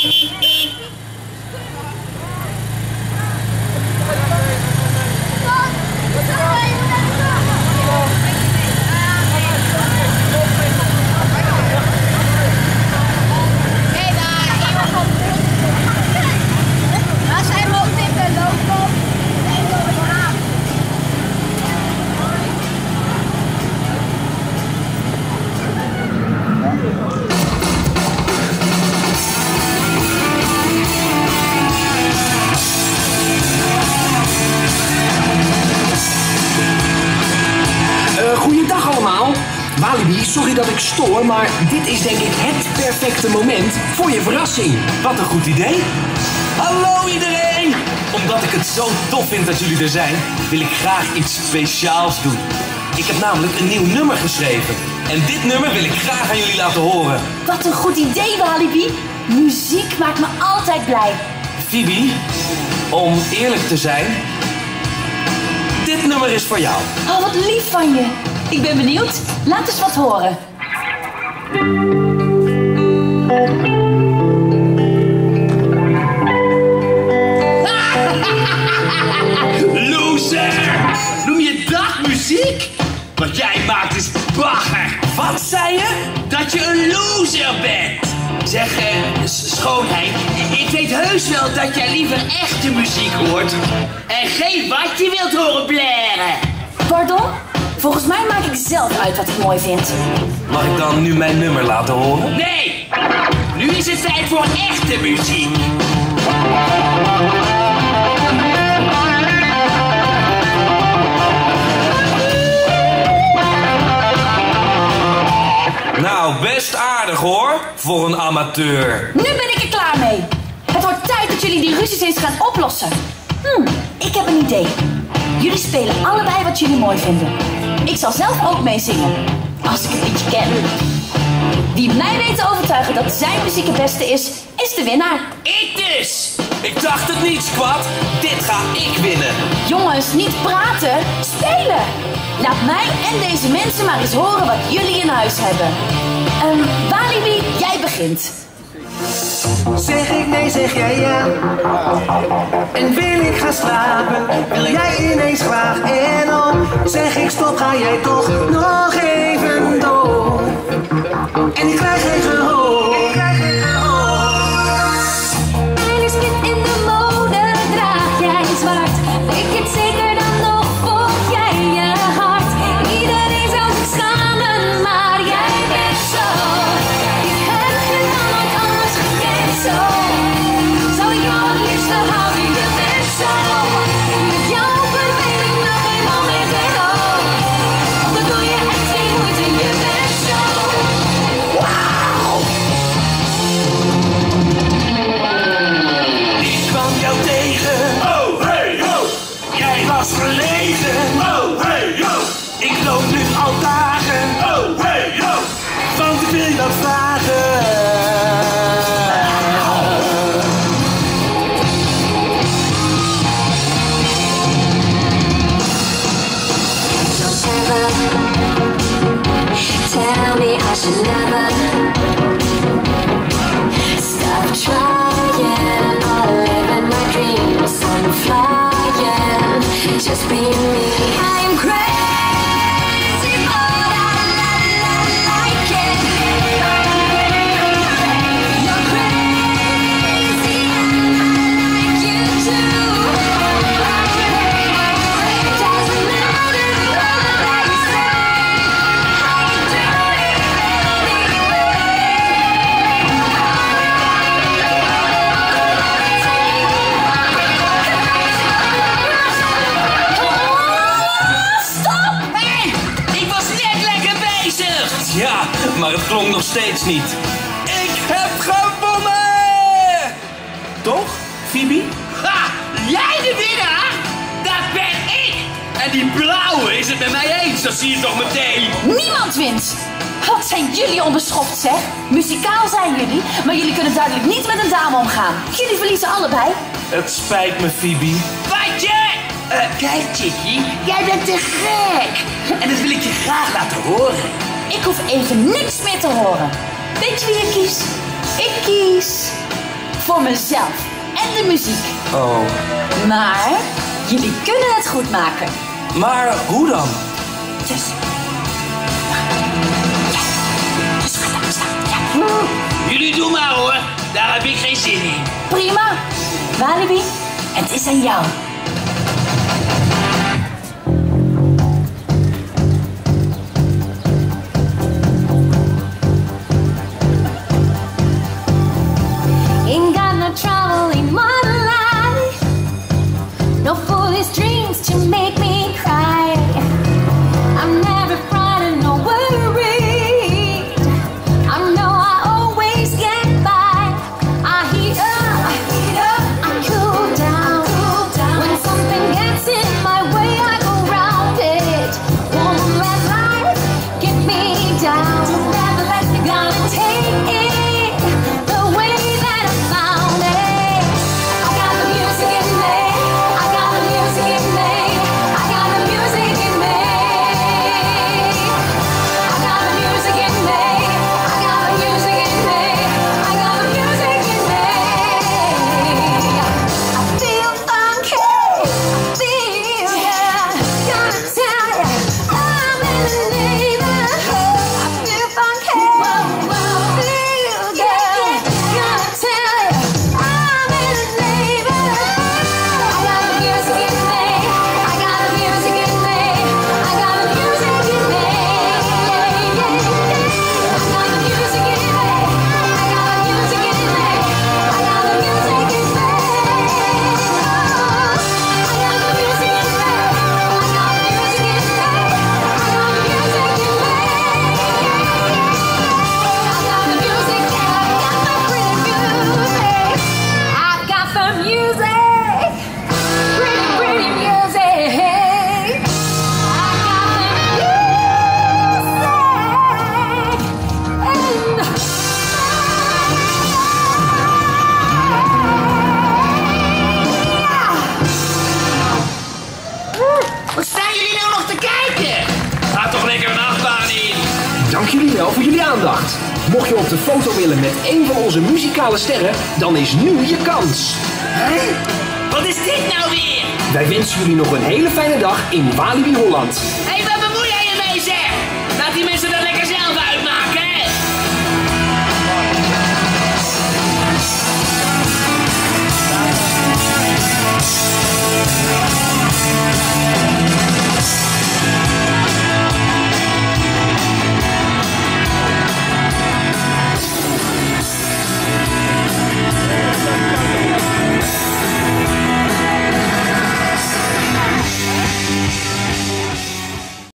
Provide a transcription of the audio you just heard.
Goeiedag allemaal. Walibi, sorry dat ik stoor, maar dit is denk ik het perfecte moment voor je verrassing. Wat een goed idee. Hallo iedereen! Omdat ik het zo tof vind dat jullie er zijn, wil ik graag iets speciaals doen. Ik heb namelijk een nieuw nummer geschreven. En dit nummer wil ik graag aan jullie laten horen. Wat een goed idee, Walibi. Muziek maakt me altijd blij. Phoebe, om eerlijk te zijn, dit nummer is voor jou. Oh, wat lief van je. Ik ben benieuwd. Laat eens wat horen. Loser! Noem je dat muziek? Wat jij maakt is bagger. Wat zei je? Dat je een loser bent. Zeg, schoonheid, ik weet heus wel dat jij liever echte muziek hoort. En geen wat je wilt horen blaren. Pardon? Volgens mij maak ik zelf uit wat ik mooi vind. Mag ik dan nu mijn nummer laten horen? Nee! Nu is het tijd voor echte muziek. Nou, best aardig hoor, voor een amateur. Nu ben ik er klaar mee. Het wordt tijd dat jullie die ruzies eens gaan oplossen. Ik heb een idee. Jullie spelen allebei wat jullie mooi vinden. Ik zal zelf ook meezingen. Als ik het liedje ken. Wie mij weet te overtuigen dat zijn muziek het beste is, is de winnaar. Ik dus! Ik dacht het niet, Squad. Dit ga ik winnen. Jongens, niet praten, spelen. Laat mij en deze mensen maar eens horen wat jullie in huis hebben. Walibi, jij begint. Zeg ik nee, zeg jij ja. En wil ik gaan slapen, wil jij ineens graag. En dan zeg ik stop, ga jij toch nog even door. En ik krijg geen gehoor. Eilish kind in de mode, draag jij zwart. Ik het zeker dan nog, volg jij je hart. Iedereen zou zich schamen, maar jij bent zo. Ik heb je nog nooit anders gekend zo. Zou ik jou het liefste houden, je bent zo. Met jou verweer ik nog geen moment erop. Dan doe je echt geen moeite, je bent zo. Wauw! Ik kwam jou tegen. Oh, hey, ho! Jij was verlegen. Oh, hey, ho! Ik loop nu al dagen. Oh, hey, ho! Want ik wil jou vragen. Tell me I should never stop trying or living my dreams. I'm flying, just be me. I'm crazy, but I like it. You're crazy and I like you too. Doesn't matter what you say. Ja, maar het klonk nog steeds niet. Ik heb gewonnen! Toch, Phoebe? Ha! Jij de winnaar? Dat ben ik! En die blauwe is het met mij eens, dat zie je toch meteen. Niemand wint. Wat zijn jullie onbeschoft, zeg. Muzikaal zijn jullie, maar jullie kunnen duidelijk niet met een dame omgaan. Jullie verliezen allebei. Het spijt me, Phoebe. Wat je? Kijk, Chickie, jij bent te gek. En dat wil ik je graag laten horen. Ik hoef even niks meer te horen. Weet je wie ik kies? Ik kies voor mezelf en de muziek. Oh. Maar jullie kunnen het goed maken. Maar hoe dan? Dus. Jullie doen maar hoor, daar heb ik geen zin in. Prima. Walibi, het is aan jou. Ain't got no trouble in my life. No foolish dreams to make me cry. I'm never frightened, no worried. I know I always get by. I heat up, I cool down. When something gets in my way, I go round it. Won't let life get me down. Never let me gonna take it the way that I found it. I got the music in me. I got the music in me. I got the music in me. I got the music in me. I got the music in me. I got the music in me. I feel funky. I feel yeah. Gonna tell ya, I'm in the neighborhood. I feel funky. Feel good. Gonna tell ya, I'm in the neighborhood. I got the music in me. I got the music in me. I got the music in me. I got the music in me. I got the music in me. I got the music in me. I got the music in me. I got the music in me. I got the music in me. I've got the music, pretty, pretty music. I've got the Wat staan jullie nou nog te kijken? Ga toch lekker een achtbaan in. Dank jullie wel voor jullie aandacht. Mocht je op de foto willen met een van onze muzikale sterren, dan is nu je kans. Wat is dit nou weer? Wij wensen jullie nog een hele fijne dag in Walibi Holland. Hé, wat bemoei jij je mee zeg? Laat die mensen dat lekker zelf uit.